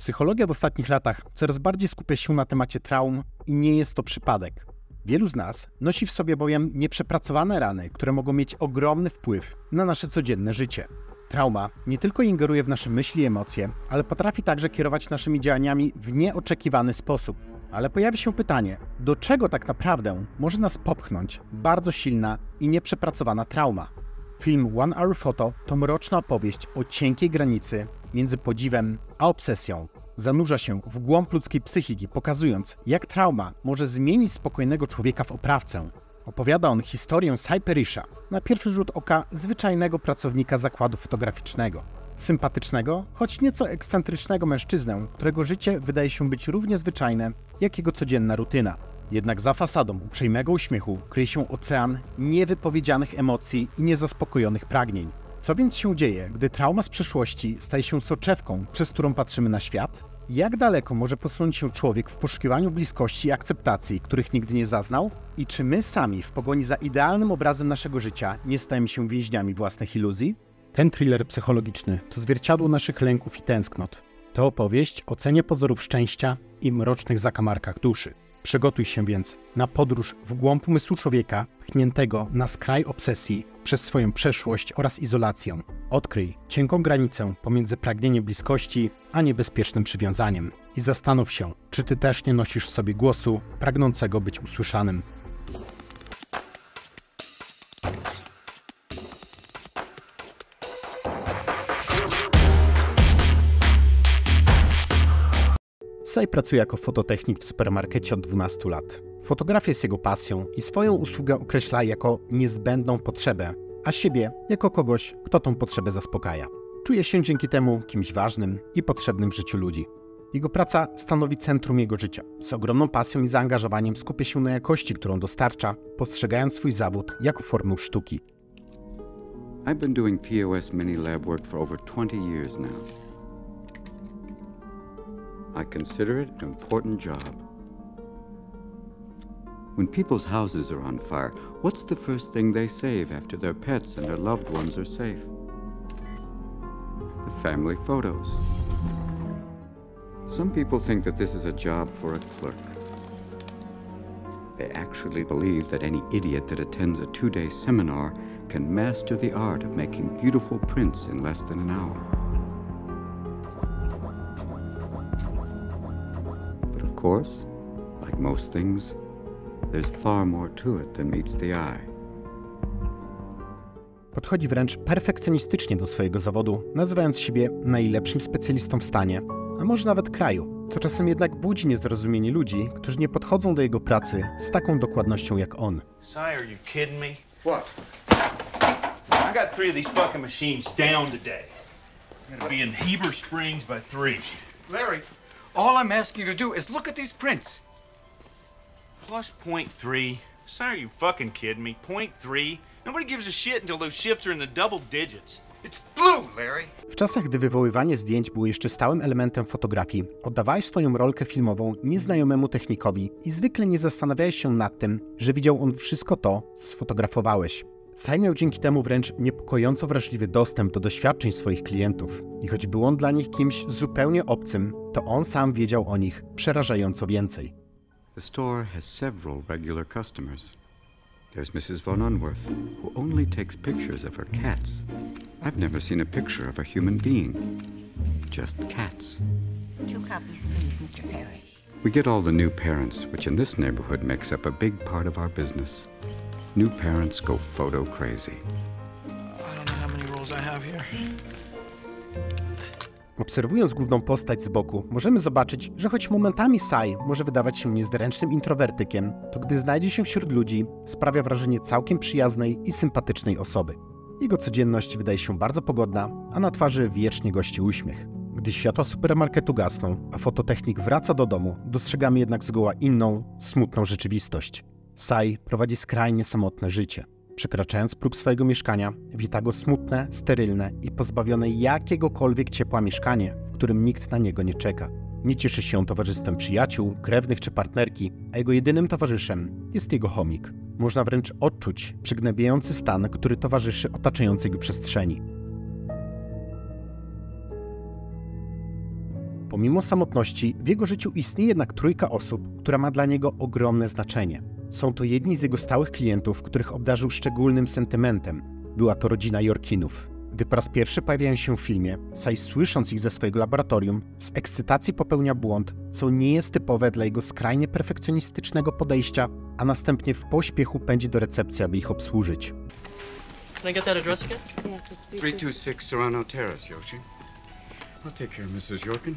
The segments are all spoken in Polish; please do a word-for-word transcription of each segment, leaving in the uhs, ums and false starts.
Psychologia w ostatnich latach coraz bardziej skupia się na temacie traum i nie jest to przypadek. Wielu z nas nosi w sobie bowiem nieprzepracowane rany, które mogą mieć ogromny wpływ na nasze codzienne życie. Trauma nie tylko ingeruje w nasze myśli i emocje, ale potrafi także kierować naszymi działaniami w nieoczekiwany sposób. Ale pojawia się pytanie, do czego tak naprawdę może nas popchnąć bardzo silna i nieprzepracowana trauma? Film One Hour Photo to mroczna opowieść o cienkiej granicy między podziwem a obsesją. Zanurza się w głąb ludzkiej psychiki, pokazując, jak trauma może zmienić spokojnego człowieka w oprawcę. Opowiada on historię Cy Parisha, na pierwszy rzut oka zwyczajnego pracownika zakładu fotograficznego. Sympatycznego, choć nieco ekscentrycznego mężczyznę, którego życie wydaje się być równie zwyczajne, jak jego codzienna rutyna. Jednak za fasadą uprzejmego uśmiechu kryje się ocean niewypowiedzianych emocji i niezaspokojonych pragnień. Co więc się dzieje, gdy trauma z przeszłości staje się soczewką, przez którą patrzymy na świat? Jak daleko może posunąć się człowiek w poszukiwaniu bliskości i akceptacji, których nigdy nie zaznał? I czy my sami w pogoni za idealnym obrazem naszego życia nie stajemy się więźniami własnych iluzji? Ten thriller psychologiczny to zwierciadło naszych lęków i tęsknot. To opowieść o cenie pozorów szczęścia i mrocznych zakamarkach duszy. Przygotuj się więc na podróż w głąb umysłu człowieka, pchniętego na skraj obsesji przez swoją przeszłość oraz izolację. Odkryj cienką granicę pomiędzy pragnieniem bliskości a niebezpiecznym przywiązaniem. I zastanów się, czy ty też nie nosisz w sobie głosu pragnącego być usłyszanym. Cy pracuje jako fototechnik w supermarkecie od dwunastu lat. Fotografia jest jego pasją i swoją usługę określa jako niezbędną potrzebę, a siebie jako kogoś, kto tą potrzebę zaspokaja. Czuje się dzięki temu kimś ważnym i potrzebnym w życiu ludzi. Jego praca stanowi centrum jego życia. Z ogromną pasją i zaangażowaniem skupia się na jakości, którą dostarcza, postrzegając swój zawód jako formę sztuki. I've been doing P O S mini lab work for over twenty years now. I consider it an important job. When people's houses are on fire, what's the first thing they save after their pets and their loved ones are safe? The family photos. Some people think that this is a job for a clerk. They actually believe that any idiot that attends a two-day seminar can master the art of making beautiful prints in less than an hour. Of course, like most things, there's far more to it than meets the eye. Podchodzi wręcz perfekcjonistycznie do swojego zawodu, nazywając siebie najlepszym specjalistą w stanie, a może nawet kraju. To czasem jednak budzi niezrozumienie ludzi, którzy nie podchodzą do jego pracy z taką dokładnością jak on. Cy, are you kidding me? What? I got three of these fucking machines down today. Gotta be in Heber Springs by three. Larry, all I'm asking you to do is look at these prints. Plus point three. Cy, are you fucking kidding me? Point three? Nobody gives a shit until those shifts are in the double digits. It's blue, Larry. W czasach, gdy wywoływanie zdjęć było jeszcze stałym elementem fotografii, oddawałeś swoją rolkę filmową nieznajomemu technikowi i zwykle nie zastanawiałeś się nad tym, że widział on wszystko to, co sfotografowałeś. Cy miał dzięki temu wręcz niepokojąco wrażliwy dostęp do doświadczeń swoich klientów. I choć był on dla nich kimś zupełnie obcym, to on sam wiedział o nich przerażająco więcej. The store has several regular customers. There's Missus Von Unworth, who only takes pictures of her cats. I've never seen a picture of a human being. Just cats. Two copies, please, Mister Perry. We get all the new parents, which in this neighborhood makes up a big part of our business. New parents go photo crazy. I don't know how many rolls I have here. Obserwując główną postać z boku, możemy zobaczyć, że choć momentami Cy może wydawać się niezręcznym introwertykiem, to gdy znajdzie się wśród ludzi, sprawia wrażenie całkiem przyjaznej i sympatycznej osoby. Jego codzienność wydaje się bardzo pogodna, a na twarzy wiecznie gości uśmiech. Gdy światła supermarketu gasną, a fototechnik wraca do domu, dostrzegamy jednak zgoła inną, smutną rzeczywistość. Cy prowadzi skrajnie samotne życie. Przekraczając próg swojego mieszkania, wita go smutne, sterylne i pozbawione jakiegokolwiek ciepła mieszkanie, w którym nikt na niego nie czeka. Nie cieszy się towarzystwem przyjaciół, krewnych czy partnerki, a jego jedynym towarzyszem jest jego chomik. Można wręcz odczuć przygnębiający stan, który towarzyszy otaczającej go przestrzeni. Pomimo samotności, w jego życiu istnieje jednak trójka osób, która ma dla niego ogromne znaczenie. Są to jedni z jego stałych klientów, których obdarzył szczególnym sentymentem. Była to rodzina Yorkinów. Gdy po raz pierwszy pojawiają się w filmie, Sy, słysząc ich ze swojego laboratorium, z ekscytacji popełnia błąd, co nie jest typowe dla jego skrajnie perfekcjonistycznego podejścia, a następnie w pośpiechu pędzi do recepcji, aby ich obsłużyć. Can I get that address again? Yes, it's three two six Serrano Terrace, Yoshi. I'll take care of missus Yorkin.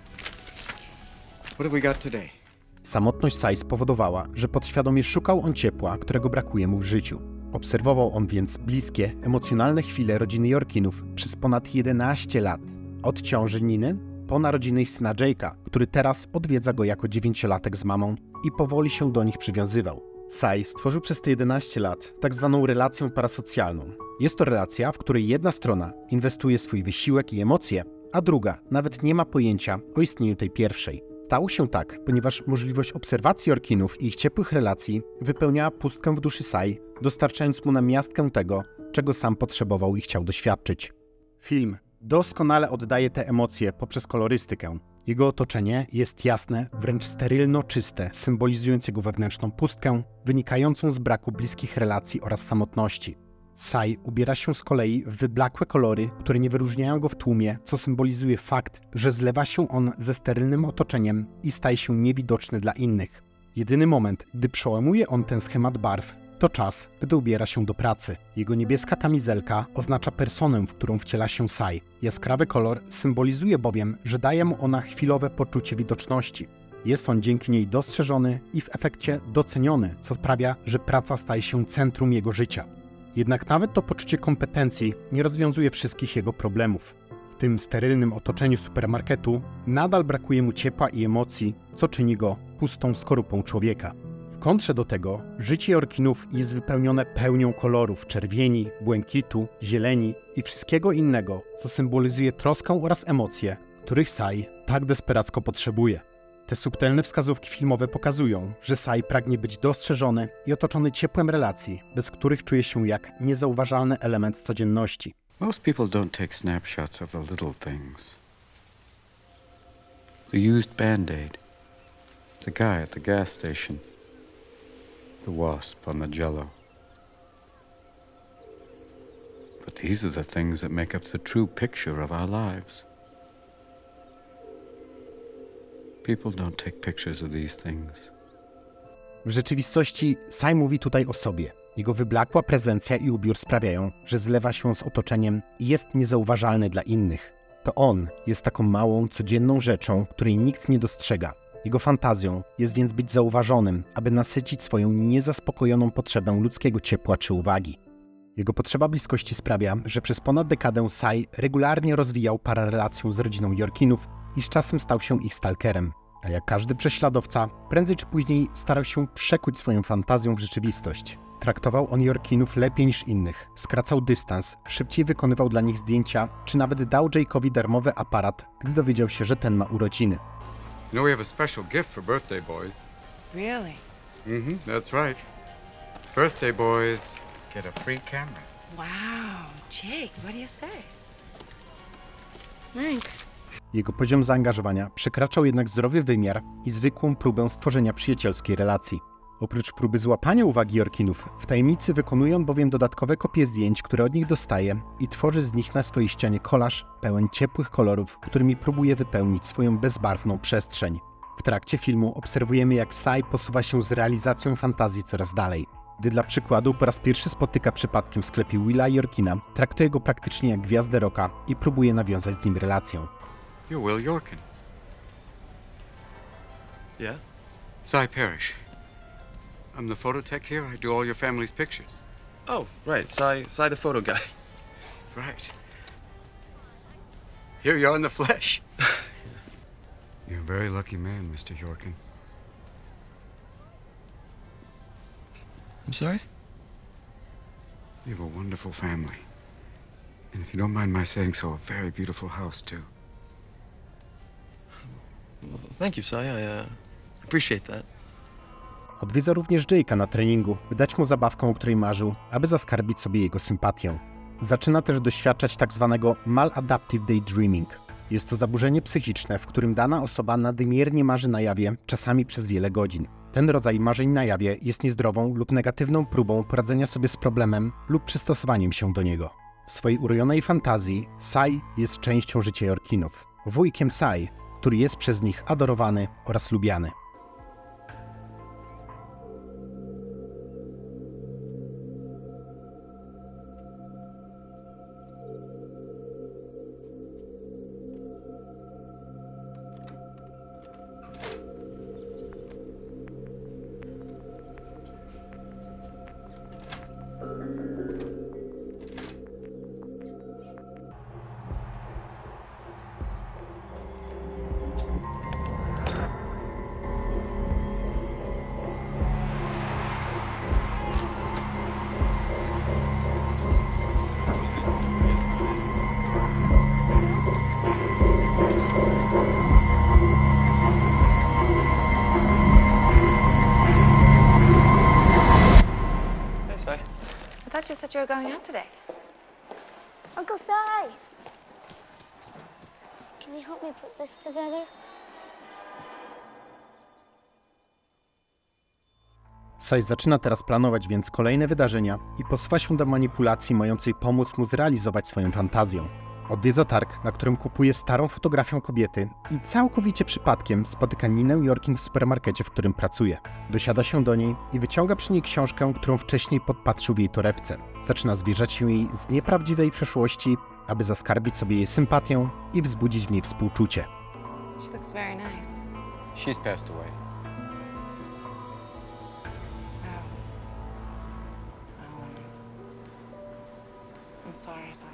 What have we got today? Samotność Sy spowodowała, że podświadomie szukał on ciepła, którego brakuje mu w życiu. Obserwował on więc bliskie, emocjonalne chwile rodziny Yorkinów przez ponad jedenaście lat. Od ciąży Niny, po narodziny ich syna Jake'a, który teraz odwiedza go jako dziewięciolatek z mamą i powoli się do nich przywiązywał. Sy stworzył przez te jedenaście lat tak zwaną relację parasocjalną. Jest to relacja, w której jedna strona inwestuje swój wysiłek i emocje, a druga nawet nie ma pojęcia o istnieniu tej pierwszej. Stało się tak, ponieważ możliwość obserwacji Yorkinów i ich ciepłych relacji wypełniała pustkę w duszy Sy, dostarczając mu namiastkę tego, czego sam potrzebował i chciał doświadczyć. Film doskonale oddaje te emocje poprzez kolorystykę. Jego otoczenie jest jasne, wręcz sterylno czyste, symbolizując jego wewnętrzną pustkę, wynikającą z braku bliskich relacji oraz samotności. Sy ubiera się z kolei w wyblakłe kolory, które nie wyróżniają go w tłumie, co symbolizuje fakt, że zlewa się on ze sterylnym otoczeniem i staje się niewidoczny dla innych. Jedyny moment, gdy przełamuje on ten schemat barw, to czas, gdy ubiera się do pracy. Jego niebieska kamizelka oznacza personę, w którą wciela się Sy. Jaskrawy kolor symbolizuje bowiem, że daje mu ona chwilowe poczucie widoczności. Jest on dzięki niej dostrzeżony i w efekcie doceniony, co sprawia, że praca staje się centrum jego życia. Jednak nawet to poczucie kompetencji nie rozwiązuje wszystkich jego problemów. W tym sterylnym otoczeniu supermarketu nadal brakuje mu ciepła i emocji, co czyni go pustą skorupą człowieka. W kontrze do tego życie Yorkinów jest wypełnione pełnią kolorów czerwieni, błękitu, zieleni i wszystkiego innego, co symbolizuje troskę oraz emocje, których Sy tak desperacko potrzebuje. Te subtelne wskazówki filmowe pokazują, że Sy pragnie być dostrzeżony i otoczony ciepłem relacji, bez których czuje się jak niezauważalny element codzienności. Most people don't take snapshots of the little things. The used Band-Aid. The guy at the gas station. The wasp on the Jell-O. But these are the things that make up the true picture of our lives. People don't take pictures of these things. W rzeczywistości Sy mówi tutaj o sobie. Jego wyblakła prezencja i ubiór sprawiają, że zlewa się z otoczeniem i jest niezauważalny dla innych. To on jest taką małą, codzienną rzeczą, której nikt nie dostrzega. Jego fantazją jest więc być zauważonym, aby nasycić swoją niezaspokojoną potrzebę ludzkiego ciepła czy uwagi. Jego potrzeba bliskości sprawia, że przez ponad dekadę Sy regularnie rozwijał pararelację z rodziną Yorkinów i z czasem stał się ich stalkerem. A jak każdy prześladowca, prędzej czy później starał się przekuć swoją fantazję w rzeczywistość. Traktował on Yorkinów lepiej niż innych, skracał dystans, szybciej wykonywał dla nich zdjęcia, czy nawet dał Jake'owi darmowy aparat, gdy dowiedział się, że ten ma urodziny. You know we have a special gift for birthday boys. Really? Mm-hmm, that's right. Birthday boys get a free camera. Wow. Jake, what do you say? Thanks. Jego poziom zaangażowania przekraczał jednak zdrowy wymiar i zwykłą próbę stworzenia przyjacielskiej relacji. Oprócz próby złapania uwagi Yorkinów, w tajemnicy wykonuje on bowiem dodatkowe kopie zdjęć, które od nich dostaje i tworzy z nich na swojej ścianie kolaż pełen ciepłych kolorów, którymi próbuje wypełnić swoją bezbarwną przestrzeń. W trakcie filmu obserwujemy, jak Sy posuwa się z realizacją fantazji coraz dalej. Gdy dla przykładu po raz pierwszy spotyka przypadkiem w sklepie Willa Yorkina, traktuje go praktycznie jak gwiazdę rocka i próbuje nawiązać z nim relację. You're Will Yorkin. Yeah? Sy Parrish. I'm the photo tech here. I do all your family's pictures. Oh, right. Sy, Sy the photo guy. Right. Here you are in the flesh. You're a very lucky man, Mister Yorkin. I'm sorry? You have a wonderful family. And if you don't mind my saying so, a very beautiful house, too. Well, thank you, Sy. I uh, appreciate that. Odwiedza również Jake'a na treningu, by dać mu zabawkę, o której marzył, aby zaskarbić sobie jego sympatię. Zaczyna też doświadczać tak zwanego maladaptive daydreaming. Jest to zaburzenie psychiczne, w którym dana osoba nadmiernie marzy na jawie, czasami przez wiele godzin. Ten rodzaj marzeń na jawie jest niezdrową lub negatywną próbą poradzenia sobie z problemem lub przystosowaniem się do niego. W swojej urojonej fantazji Sai jest częścią życia Yorkinów, wujkiem Sai, który jest przez nich adorowany oraz lubiany. I thought you said you were going out today. Uncle Si! Can you help me put this together? Sai zaczyna teraz planować więc kolejne wydarzenia i posuwa się do manipulacji mającej pomóc mu zrealizować swoją fantazję. Odwiedza targ, na którym kupuje starą fotografię kobiety i całkowicie przypadkiem spotyka Ninę Yorkin w supermarkecie, w którym pracuje. Dosiada się do niej i wyciąga przy niej książkę, którą wcześniej podpatrzył w jej torebce. Zaczyna zwierzać się jej z nieprawdziwej przeszłości, aby zaskarbić sobie jej sympatię i wzbudzić w niej współczucie. She looks very nice. She's passed away. Oh. Um, I'm sorry, Si.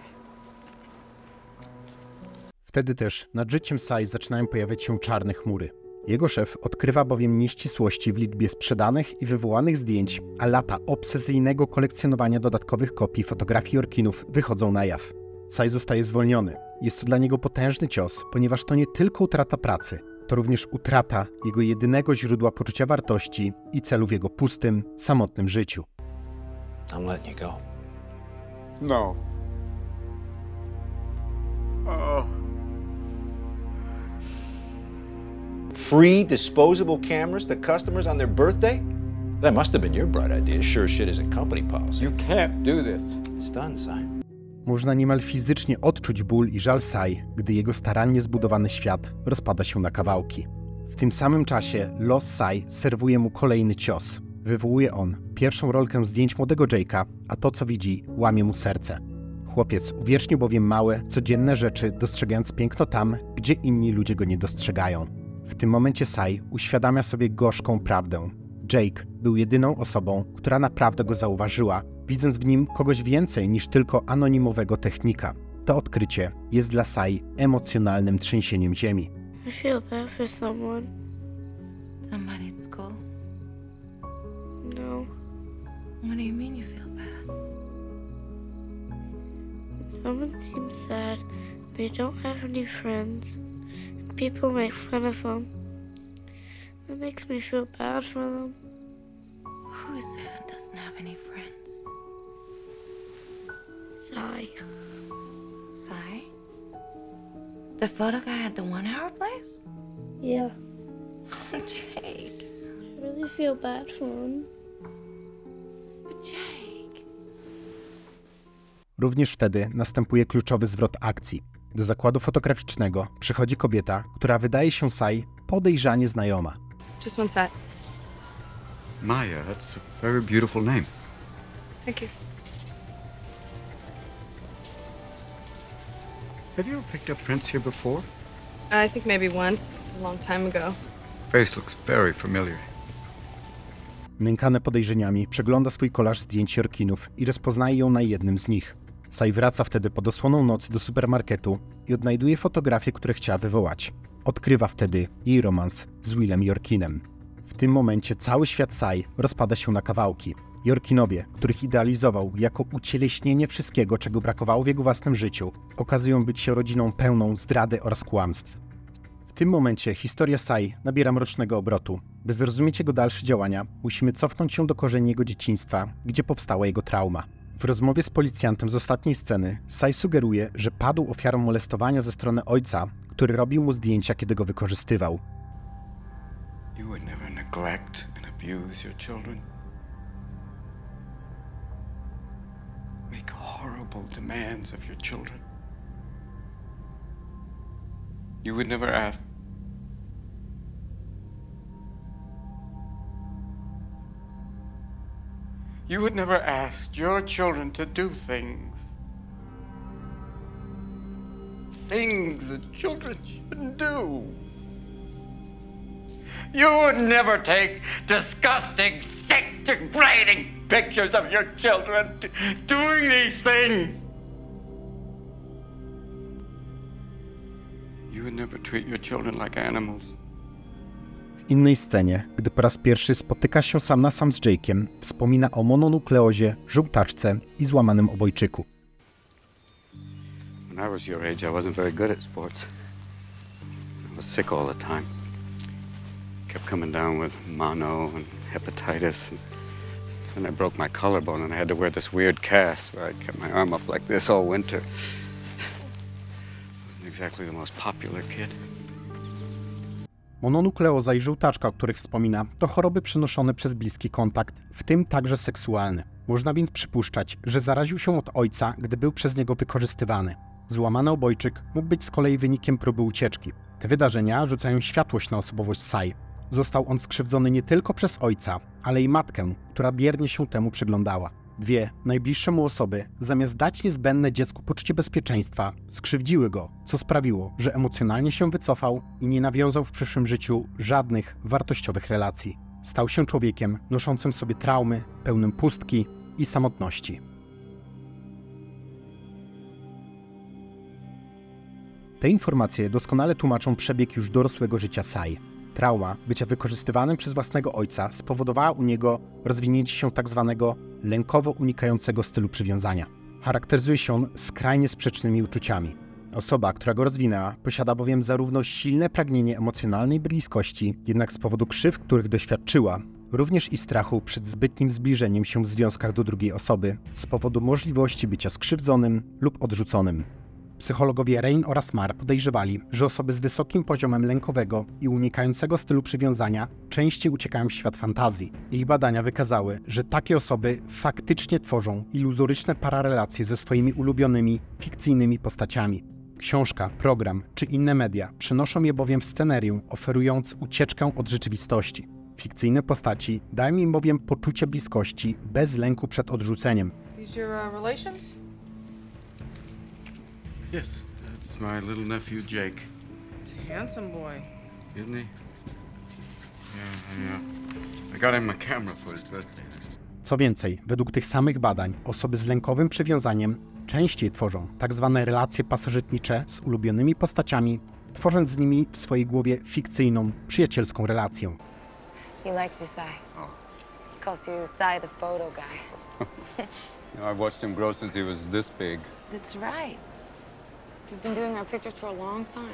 Wtedy też nad życiem Sai zaczynają pojawiać się czarne chmury. Jego szef odkrywa bowiem nieścisłości w liczbie sprzedanych i wywołanych zdjęć, a lata obsesyjnego kolekcjonowania dodatkowych kopii fotografii Yorkinów wychodzą na jaw. Sai zostaje zwolniony. Jest to dla niego potężny cios, ponieważ to nie tylko utrata pracy, to również utrata jego jedynego źródła poczucia wartości i celu w jego pustym, samotnym życiu. I'm letting you go. No. Oh. Free disposable cameras to customers on their birthday? That must have been your bright idea. Sure as shit isn't company policy. You can't do this. It's done, Si. Można niemal fizycznie odczuć ból i żal Sai, gdy jego starannie zbudowany świat rozpada się na kawałki. W tym samym czasie los Sai serwuje mu kolejny cios. Wywołuje on pierwszą rolkę zdjęć młodego Jake'a, a to co widzi łamie mu serce. Chłopiec uwiecznił bowiem małe, codzienne rzeczy, dostrzegając piękno tam, gdzie inni ludzie go nie dostrzegają. W tym momencie Sai uświadamia sobie gorzką prawdę. Jake był jedyną osobą, która naprawdę go zauważyła, widząc w nim kogoś więcej niż tylko anonimowego technika. To odkrycie jest dla Sai emocjonalnym trzęsieniem ziemi. I feel bad for someone. Somebody at school? No. What do you mean you feel bad? Someone seems sad. They don't have any friends. People make fun of them. That makes me feel bad for them. Who is that and doesn't have any friends? Si. Si? The photo guy at the one-hour place? Yeah. Jake. I really feel bad for him. But Jake. Również wtedy następuje kluczowy zwrot akcji. Do zakładu fotograficznego przychodzi kobieta, która wydaje się Sai podejrzanie znajoma. Just one sec. Maya, that's a very beautiful name. Thank you. Have you ever picked up prints here before? I think maybe once. It was a long time ago. Face looks very familiar. Nękane podejrzeniami przegląda swój kolaż zdjęć Yorkinów i rozpoznaje ją na jednym z nich. Sai wraca wtedy pod osłoną nocy do supermarketu i odnajduje fotografie, które chciała wywołać. Odkrywa wtedy jej romans z Willem Yorkinem. W tym momencie cały świat Sai rozpada się na kawałki. Yorkinowie, których idealizował jako ucieleśnienie wszystkiego, czego brakowało w jego własnym życiu, okazują być się rodziną pełną zdrady oraz kłamstw. W tym momencie historia Sai nabiera mrocznego obrotu. By zrozumieć jego dalsze działania, musimy cofnąć się do korzeni jego dzieciństwa, gdzie powstała jego trauma. W rozmowie z policjantem z ostatniej sceny Sy sugeruje, że padł ofiarą molestowania ze strony ojca, który robił mu zdjęcia, kiedy go wykorzystywał. You would never neglect and abuse your children. Make horrible demands of your children. You would never ask. You would never ask your children to do things. Things that children should do. You would never take disgusting, sick, degrading pictures of your children doing these things. You would never treat your children like animals. W innej scenie, gdy po raz pierwszy spotyka się sam na sam z Jake'iem, wspomina o mononukleozie, żółtaczce i złamanym obojczyku. When I was your age, I wasn't very good at sports. I was sick all the time. Kept coming down with mono and hepatitis. And then I broke my collarbone and I had to wear this weird cast where I kept my arm up like this all winter. Wasn't exactly the most popular kid. Mononukleoza i żółtaczka, o których wspomina, to choroby przenoszone przez bliski kontakt, w tym także seksualny. Można więc przypuszczać, że zaraził się od ojca, gdy był przez niego wykorzystywany. Złamany obojczyk mógł być z kolei wynikiem próby ucieczki. Te wydarzenia rzucają światłość na osobowość Sy. Został on skrzywdzony nie tylko przez ojca, ale i matkę, która biernie się temu przyglądała. Dwie najbliższe mu osoby, zamiast dać niezbędne dziecku poczucie bezpieczeństwa, skrzywdziły go, co sprawiło, że emocjonalnie się wycofał i nie nawiązał w przyszłym życiu żadnych wartościowych relacji. Stał się człowiekiem noszącym w sobie traumy, pełnym pustki i samotności. Te informacje doskonale tłumaczą przebieg już dorosłego życia Sy. Trauma bycia wykorzystywanym przez własnego ojca spowodowała u niego rozwinięcie się tzw. lękowo unikającego stylu przywiązania. Charakteryzuje się on skrajnie sprzecznymi uczuciami. Osoba, która go rozwinęła, posiada bowiem zarówno silne pragnienie emocjonalnej bliskości, jednak z powodu krzywd, których doświadczyła, również i strachu przed zbytnim zbliżeniem się w związkach do drugiej osoby, z powodu możliwości bycia skrzywdzonym lub odrzuconym. Psychologowie Rain oraz Marr podejrzewali, że osoby z wysokim poziomem lękowego i unikającego stylu przywiązania częściej uciekają w świat fantazji. Ich badania wykazały, że takie osoby faktycznie tworzą iluzoryczne pararelacje ze swoimi ulubionymi, fikcyjnymi postaciami. Książka, program czy inne media przenoszą je bowiem w scenerię, oferując ucieczkę od rzeczywistości. Fikcyjne postaci dają im bowiem poczucie bliskości bez lęku przed odrzuceniem. These your uh, relations? Yes, that's my little nephew Jake. It's a handsome boy. Isn't he? Yeah, yeah. I got him my camera for his birthday. Co więcej, według tych samych badań, osoby z lękowym przywiązaniem częściej tworzą tak zwane relacje pasożytnicze z ulubionymi postaciami, tworząc z nimi w swojej głowie fikcyjną, przyjacielską relację. He likes you, Sy. Oh. He calls you Sy the photo guy. No, I've watched him grow since he was this big. That's right. You've been doing our pictures for a long time.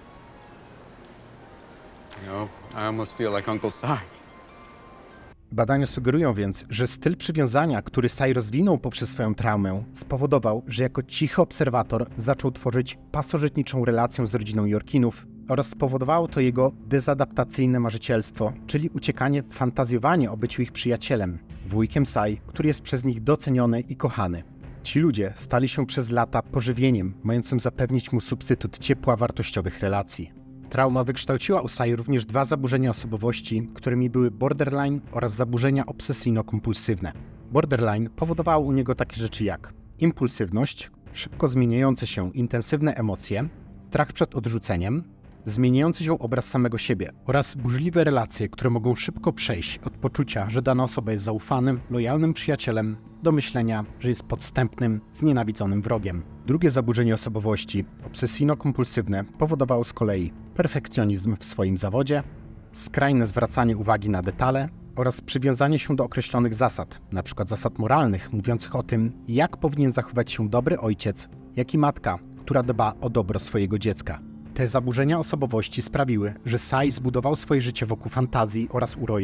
You know, I almost feel like Uncle Sy. Badania sugerują więc, że styl przywiązania, który Sy rozwinął poprzez swoją traumę, spowodował, że jako cichy obserwator zaczął tworzyć pasożytniczą relację z rodziną Yorkinów oraz spowodowało to jego dezadaptacyjne marzycielstwo, czyli uciekanie w fantazjowanie o byciu ich przyjacielem, wujkiem Sy, który jest przez nich doceniony i kochany. Ci ludzie stali się przez lata pożywieniem, mającym zapewnić mu substytut ciepła wartościowych relacji. Trauma wykształciła u Sy również dwa zaburzenia osobowości, którymi były borderline oraz zaburzenia obsesyjno-kompulsywne. Borderline powodowało u niego takie rzeczy jak impulsywność, szybko zmieniające się intensywne emocje, strach przed odrzuceniem, zmieniający się obraz samego siebie oraz burzliwe relacje, które mogą szybko przejść od poczucia, że dana osoba jest zaufanym, lojalnym przyjacielem, do myślenia, że jest podstępnym, znienawidzonym wrogiem. Drugie zaburzenie osobowości, obsesyjno-kompulsywne, powodowało z kolei perfekcjonizm w swoim zawodzie, skrajne zwracanie uwagi na detale oraz przywiązanie się do określonych zasad, np. zasad moralnych mówiących o tym, jak powinien zachować się dobry ojciec, jak i matka, która dba o dobro swojego dziecka. Te zaburzenia osobowości sprawiły, że Sy zbudował swoje życie wokół fantazji oraz urojeń.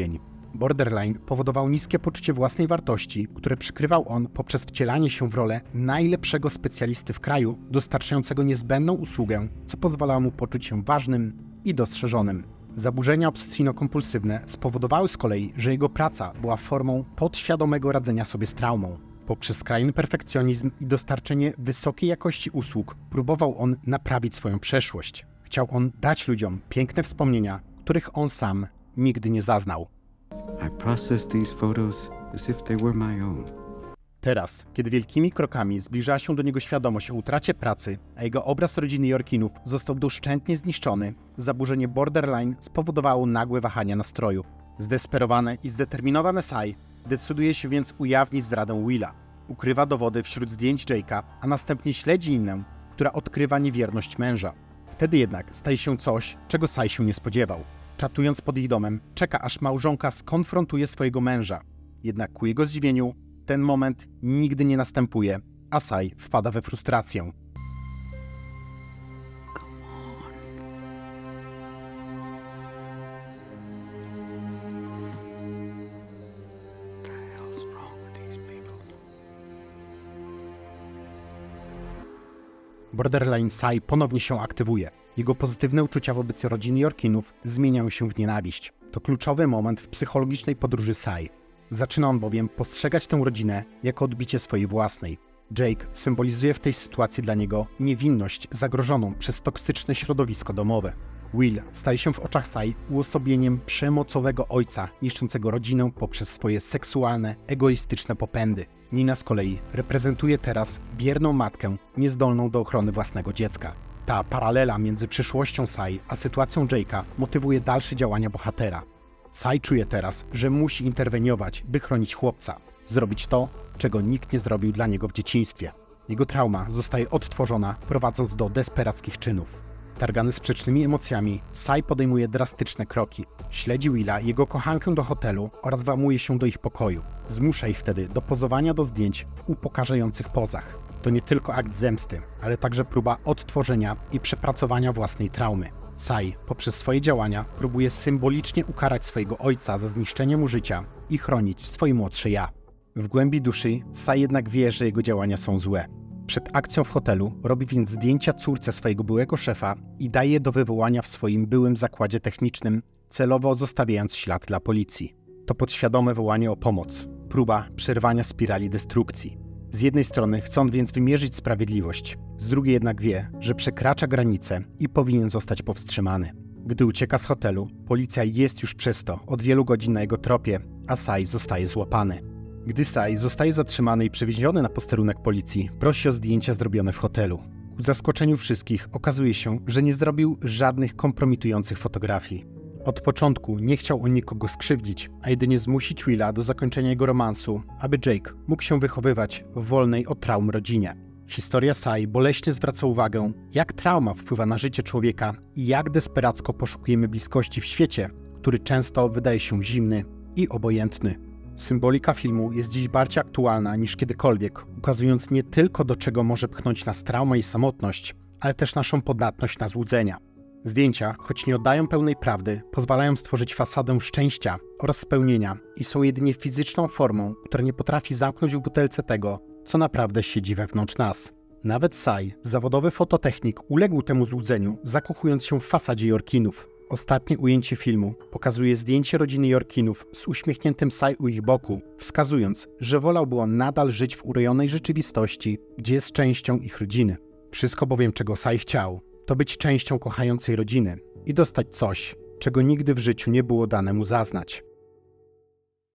Borderline powodował niskie poczucie własnej wartości, które przykrywał on poprzez wcielanie się w rolę najlepszego specjalisty w kraju, dostarczającego niezbędną usługę, co pozwalało mu poczuć się ważnym i dostrzeżonym. Zaburzenia obsesyjno-kompulsywne spowodowały z kolei, że jego praca była formą podświadomego radzenia sobie z traumą. Poprzez skrajny perfekcjonizm i dostarczenie wysokiej jakości usług próbował on naprawić swoją przeszłość. Chciał on dać ludziom piękne wspomnienia, których on sam nigdy nie zaznał. I process these photos as if they were my own. Teraz, kiedy wielkimi krokami zbliżała się do niego świadomość o utracie pracy, a jego obraz rodziny Yorkinów został doszczętnie zniszczony, zaburzenie borderline spowodowało nagłe wahania nastroju. Zdesperowane i zdeterminowane Sai decyduje się więc ujawnić zdradę Willa. Ukrywa dowody wśród zdjęć Jake'a, a następnie śledzi innę, która odkrywa niewierność męża. Wtedy jednak staje się coś, czego Sai się nie spodziewał. Czatując pod ich domem, czeka aż małżonka skonfrontuje swojego męża. Jednak ku jego zdziwieniu, ten moment nigdy nie następuje, a Sai wpada we frustrację. Borderline Sai ponownie się aktywuje. Jego pozytywne uczucia wobec rodziny Yorkinów zmieniają się w nienawiść. To kluczowy moment w psychologicznej podróży Sai. Zaczyna on bowiem postrzegać tę rodzinę jako odbicie swojej własnej. Jake symbolizuje w tej sytuacji dla niego niewinność zagrożoną przez toksyczne środowisko domowe. Will staje się w oczach Sai uosobieniem przemocowego ojca niszczącego rodzinę poprzez swoje seksualne, egoistyczne popędy. Nina z kolei reprezentuje teraz bierną matkę niezdolną do ochrony własnego dziecka. Ta paralela między przyszłością Sai a sytuacją Jake'a motywuje dalsze działania bohatera. Sai czuje teraz, że musi interweniować, by chronić chłopca. Zrobić to, czego nikt nie zrobił dla niego w dzieciństwie. Jego trauma zostaje odtworzona, prowadząc do desperackich czynów. Targany sprzecznymi emocjami, Sai podejmuje drastyczne kroki. Śledzi Willa i jego kochankę do hotelu oraz włamuje się do ich pokoju. Zmusza ich wtedy do pozowania do zdjęć w upokarzających pozach. To nie tylko akt zemsty, ale także próba odtworzenia i przepracowania własnej traumy. Sai poprzez swoje działania próbuje symbolicznie ukarać swojego ojca za zniszczenie mu życia i chronić swoje młodsze ja. W głębi duszy Sai jednak wie, że jego działania są złe. Przed akcją w hotelu robi więc zdjęcia córce swojego byłego szefa i daje je do wywołania w swoim byłym zakładzie technicznym, celowo zostawiając ślad dla policji. To podświadome wołanie o pomoc, próba przerwania spirali destrukcji. Z jednej strony chce on więc wymierzyć sprawiedliwość, z drugiej jednak wie, że przekracza granice i powinien zostać powstrzymany. Gdy ucieka z hotelu, policja jest już przez to od wielu godzin na jego tropie, a Sai zostaje złapany. Gdy Sai zostaje zatrzymany i przewieziony na posterunek policji, prosi o zdjęcia zrobione w hotelu. Ku zaskoczeniu wszystkich okazuje się, że nie zrobił żadnych kompromitujących fotografii. Od początku nie chciał on nikogo skrzywdzić, a jedynie zmusić Willa do zakończenia jego romansu, aby Jake mógł się wychowywać w wolnej od traum rodzinie. Historia Sai boleśnie zwraca uwagę, jak trauma wpływa na życie człowieka i jak desperacko poszukujemy bliskości w świecie, który często wydaje się zimny i obojętny. Symbolika filmu jest dziś bardziej aktualna niż kiedykolwiek, ukazując nie tylko do czego może pchnąć nas trauma i samotność, ale też naszą podatność na złudzenia. Zdjęcia, choć nie oddają pełnej prawdy, pozwalają stworzyć fasadę szczęścia oraz spełnienia i są jedynie fizyczną formą, która nie potrafi zamknąć w butelce tego, co naprawdę siedzi wewnątrz nas. Nawet Sai, zawodowy fototechnik, uległ temu złudzeniu, zakochując się w fasadzie Yorkinów. Ostatnie ujęcie filmu pokazuje zdjęcie rodziny Yorkinów z uśmiechniętym Sai u ich boku, wskazując, że wolałby on nadal żyć w urojonej rzeczywistości, gdzie jest częścią ich rodziny. Wszystko bowiem, czego Sai chciał, to być częścią kochającej rodziny i dostać coś, czego nigdy w życiu nie było dane mu zaznać.